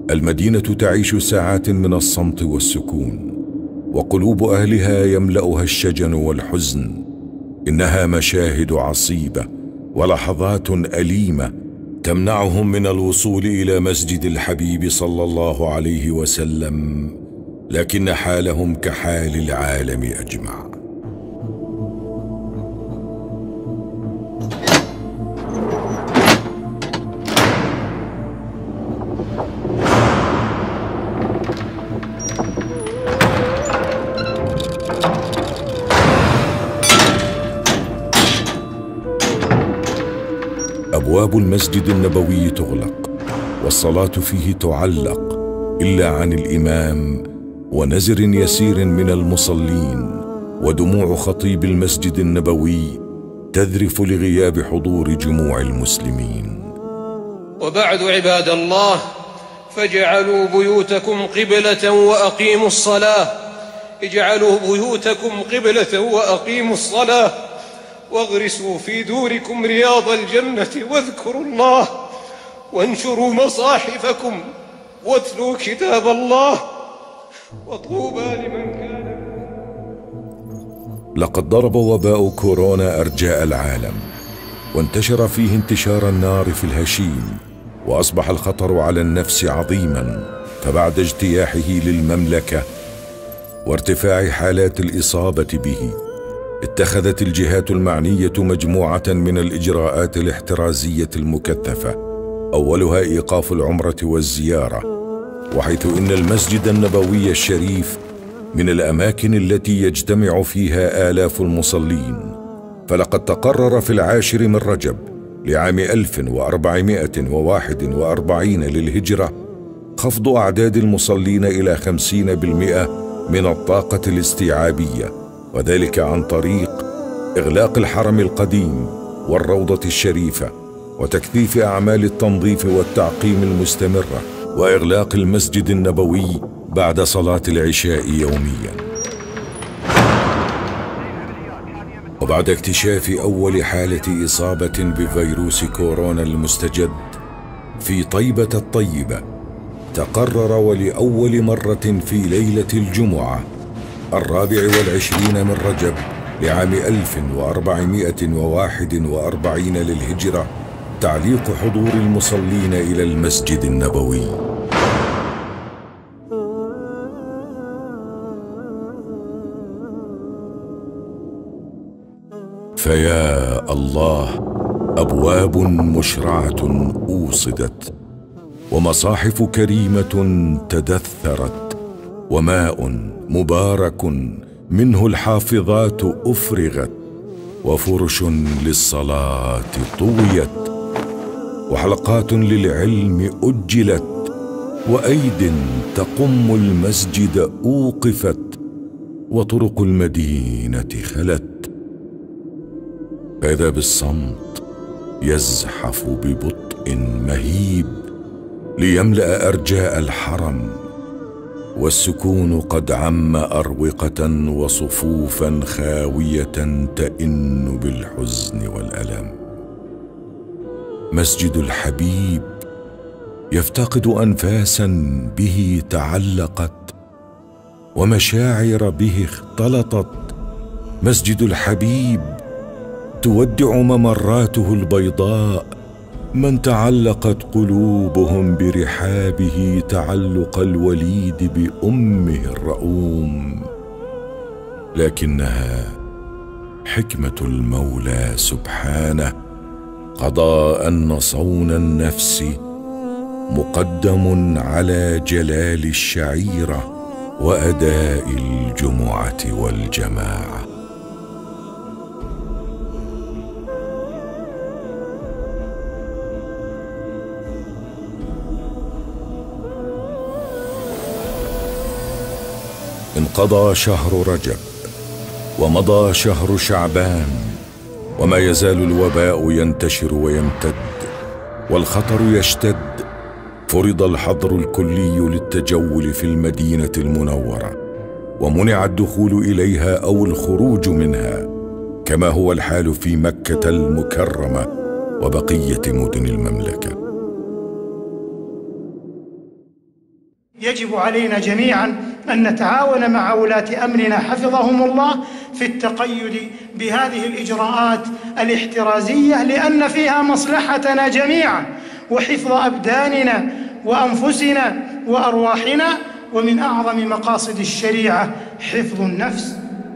المدينة تعيش ساعات من الصمت والسكون، وقلوب أهلها يملأها الشجن والحزن. إنها مشاهد عصيبة ولحظات أليمة تمنعهم من الوصول إلى مسجد الحبيب صلى الله عليه وسلم، لكن حالهم كحال العالم أجمع. أبواب المسجد النبوي تغلق، والصلاة فيه تعلق إلا عن الإمام ونزر يسير من المصلين، ودموع خطيب المسجد النبوي تذرف لغياب حضور جموع المسلمين. وبعد عباد الله، فاجعلوا بيوتكم قبلة وأقيموا الصلاة. اجعلوا بيوتكم قبلة وأقيموا الصلاة، واغرسوا في دوركم رياض الجنة، واذكروا الله، وانشروا مصاحفكم، واتلوا كتاب الله، وطوبى لمن كان. لقد ضرب وباء كورونا أرجاء العالم، وانتشر فيه انتشار النار في الهشيم، وأصبح الخطر على النفس عظيما. فبعد اجتياحه للمملكة وارتفاع حالات الإصابة به، اتخذت الجهات المعنية مجموعة من الإجراءات الاحترازية المكثفة، أولها إيقاف العمرة والزيارة، وحيث إن المسجد النبوي الشريف من الأماكن التي يجتمع فيها آلاف المصلين. فلقد تقرر في 10 من رجب لعام 1441 للهجرة خفض أعداد المصلين إلى 50% من الطاقة الاستيعابية، وذلك عن طريق إغلاق الحرم القديم والروضة الشريفة، وتكثيف أعمال التنظيف والتعقيم المستمرة، وإغلاق المسجد النبوي بعد صلاة العشاء يوميا. وبعد اكتشاف أول حالة إصابة بفيروس كورونا المستجد في طيبة الطيبة، تقرر ولأول مرة في ليلة الجمعة 24 من رجب لعام 1441 للهجرة تعليق حضور المصلين إلى المسجد النبوي. فيا الله، أبواب مشرعة أوصدت، ومصاحف كريمة تدثرت، وماء مبارك منه الحافظات أفرغت، وفرش للصلاة طويت، وحلقات للعلم أجلت، وأيد تقم المسجد أوقفت، وطرق المدينة خلت. فإذا بالصمت يزحف ببطء مهيب ليملأ أرجاء الحرم، والسكون قد عم أروقة وصفوفا خاوية تئن بالحزن والألم. مسجد الحبيب يفتقد أنفاسا به تعلقت، ومشاعر به اختلطت. مسجد الحبيب تودع ممراته البيضاء من تعلقت قلوبهم برحابه تعلق الوليد بأمه الرؤوم. لكنها حكمة المولى سبحانه قضى أن صون النفس مقدم على جلال الشعيرة وأداء الجمعة والجماعة. انقضى شهر رجب، ومضى شهر شعبان، وما يزال الوباء ينتشر ويمتد، والخطر يشتد. فرض الحظر الكلي للتجول في المدينة المنورة، ومنع الدخول إليها أو الخروج منها، كما هو الحال في مكة المكرمة وبقية مدن المملكة. يجب علينا جميعا أن نتعاون مع ولاة أمرنا حفظهم الله في التقيد بهذه الإجراءات الاحترازية، لأن فيها مصلحتنا جميعا وحفظ أبداننا وأنفسنا وأرواحنا، ومن أعظم مقاصد الشريعة حفظ النفس.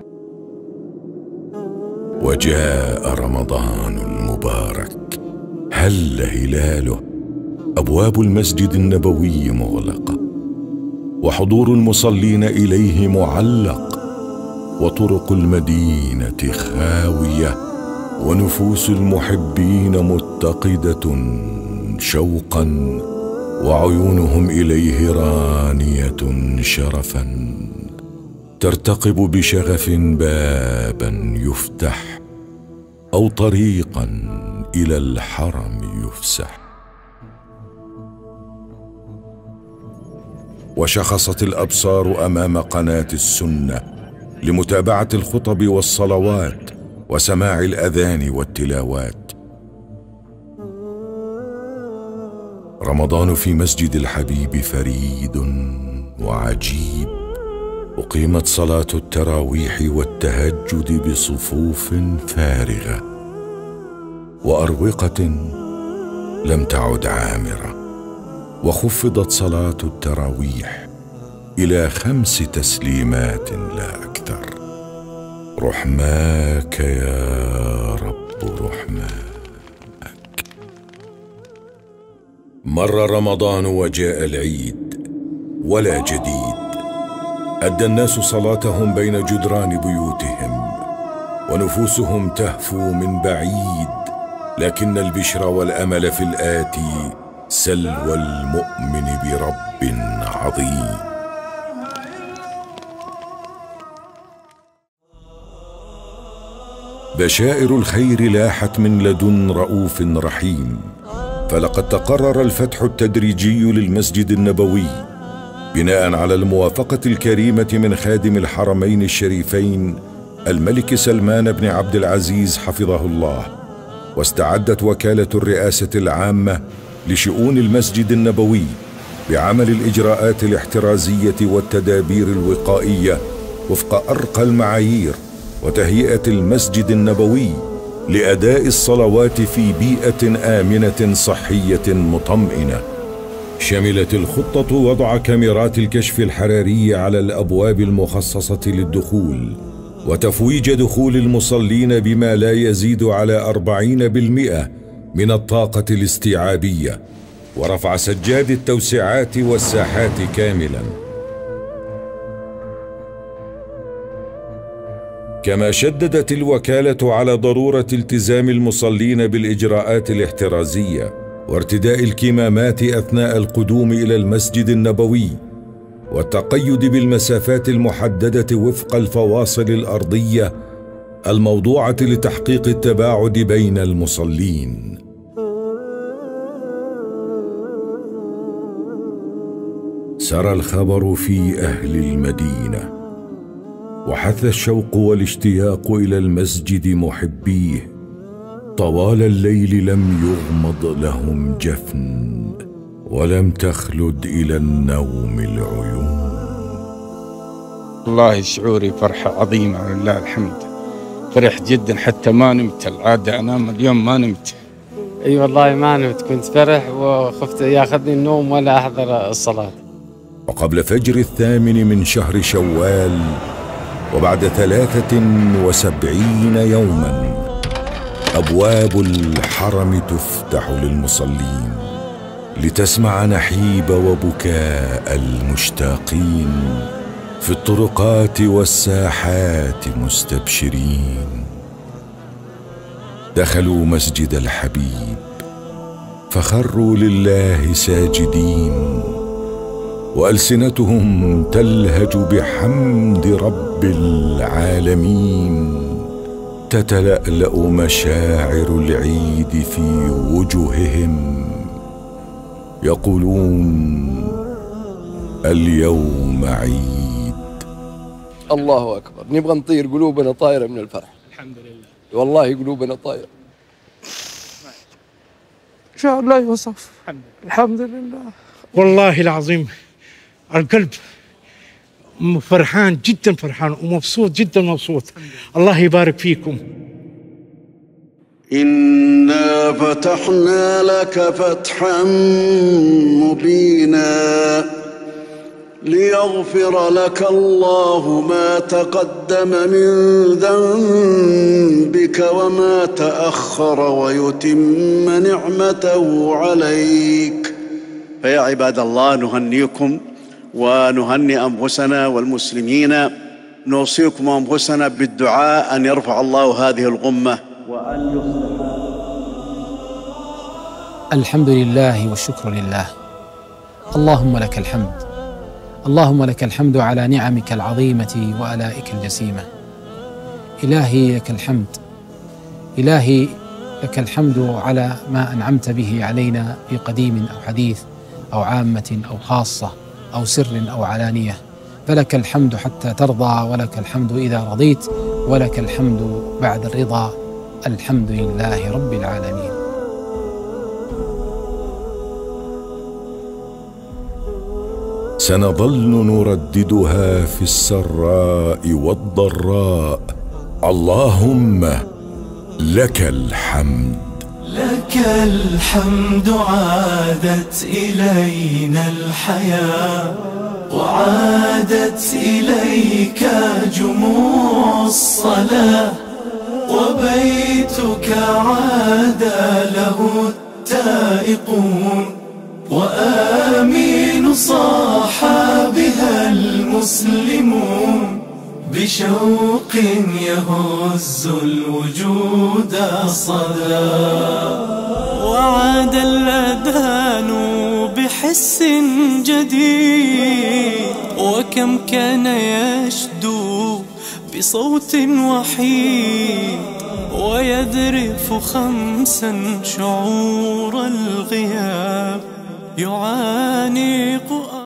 وجاء رمضان المبارك، هل هلاله، أبواب المسجد النبوي مغلقة، وحضور المصلين إليه معلق، وطرق المدينة خاوية، ونفوس المحبين متقدة شوقا، وعيونهم إليه رانية شرفا، ترتقب بشغف بابا يفتح أو طريقا إلى الحرم يفسح. وشخصت الأبصار أمام قناة السنة لمتابعة الخطب والصلوات وسماع الأذان والتلاوات. رمضان في مسجد الحبيب فريد وعجيب، أقيمت صلاة التراويح والتهجد بصفوف فارغة وأروقة لم تعد عامرة، وخفضت صلاة التراويح إلى 5 تسليمات لا أكثر. رحماك يا رب رحماك. مر رمضان وجاء العيد ولا جديد. أدى الناس صلاتهم بين جدران بيوتهم ونفوسهم تهفو من بعيد، لكن البشر والأمل في الآتي سلوى المؤمن برب عظيم. بشائر الخير لاحت من لدن رؤوف رحيم، فلقد تقرر الفتح التدريجي للمسجد النبوي بناء على الموافقة الكريمة من خادم الحرمين الشريفين الملك سلمان بن عبد العزيز حفظه الله. واستعدت وكالة الرئاسة العامة لشؤون المسجد النبوي بعمل الإجراءات الاحترازية والتدابير الوقائية وفق أرقى المعايير، وتهيئة المسجد النبوي لأداء الصلوات في بيئة آمنة صحية مطمئنة. شملت الخطة وضع كاميرات الكشف الحراري على الأبواب المخصصة للدخول، وتفويج دخول المصلين بما لا يزيد على 40% من الطاقة الاستيعابية، ورفع سجاد التوسعات والساحات كاملا. كما شددت الوكالة على ضرورة التزام المصلين بالإجراءات الاحترازية وارتداء الكمامات أثناء القدوم إلى المسجد النبوي، والتقيد بالمسافات المحددة وفق الفواصل الأرضية الموضوعة لتحقيق التباعد بين المصلين. سرى الخبر في أهل المدينة، وحث الشوق والاشتياق إلى المسجد محبيه. طوال الليل لم يغمض لهم جفن، ولم تخلد إلى النوم العيون. والله شعوري فرحة عظيمة ولله الحمد. فرح جدا حتى ما نمت، العادة أنام، اليوم ما نمت. اي والله ما نمت، كنت فرح وخفت ياخذني النوم ولا أحضر الصلاة. وقبل فجر 8 من شهر شوال، وبعد 73 يوما، أبواب الحرم تفتح للمصلين لتسمع نحيب وبكاء المشتاقين في الطرقات والساحات مستبشرين. دخلوا مسجد الحبيب فخروا لله ساجدين، وألسنتهم تلهج بحمد رب العالمين. تتلألأ مشاعر العيد في وجوههم، يقولون اليوم عيد. الله أكبر، نبغى نطير، قلوبنا طايرة من الفرح. الحمد لله والله قلوبنا طايرة. إن شاء الله يوصف. الحمد لله. والله العظيم القلب فرحان جدا، فرحان ومبسوط جدا مبسوط. الله يبارك فيكم. إنا فتحنا لك فتحا مبينا ليغفر لك الله ما تقدم من ذنبك وما تأخر ويتم نعمته عليك. فيا عباد الله، نهنيكم ونهني أنفسنا والمسلمين، نوصيكم أنفسنا بالدعاء أن يرفع الله هذه الغمة وأن يصلح. الحمد لله والشكر لله. اللهم لك الحمد، اللهم لك الحمد على نعمك العظيمة وآلائك الجسيمة. إلهي لك الحمد، إلهي لك الحمد على ما أنعمت به علينا في قديم أو حديث أو عامة أو خاصة أو سر أو علانية. فلك الحمد حتى ترضى، ولك الحمد إذا رضيت، ولك الحمد بعد الرضا. الحمد لله رب العالمين. سنظل نرددها في السراء والضراء. اللهم لك الحمد. لك الحمد، عادت إلينا الحياة وعادت إليك جموع الصلاة، وبيتك عاد له التائقون، وآمين صاح بها المسلمون، بشوق يهز الوجود صدى. وعاد الأذان بحس جديد، وكم كان يشدو بصوت وحيد، ويذرف خمسا شعور الغياب يعانق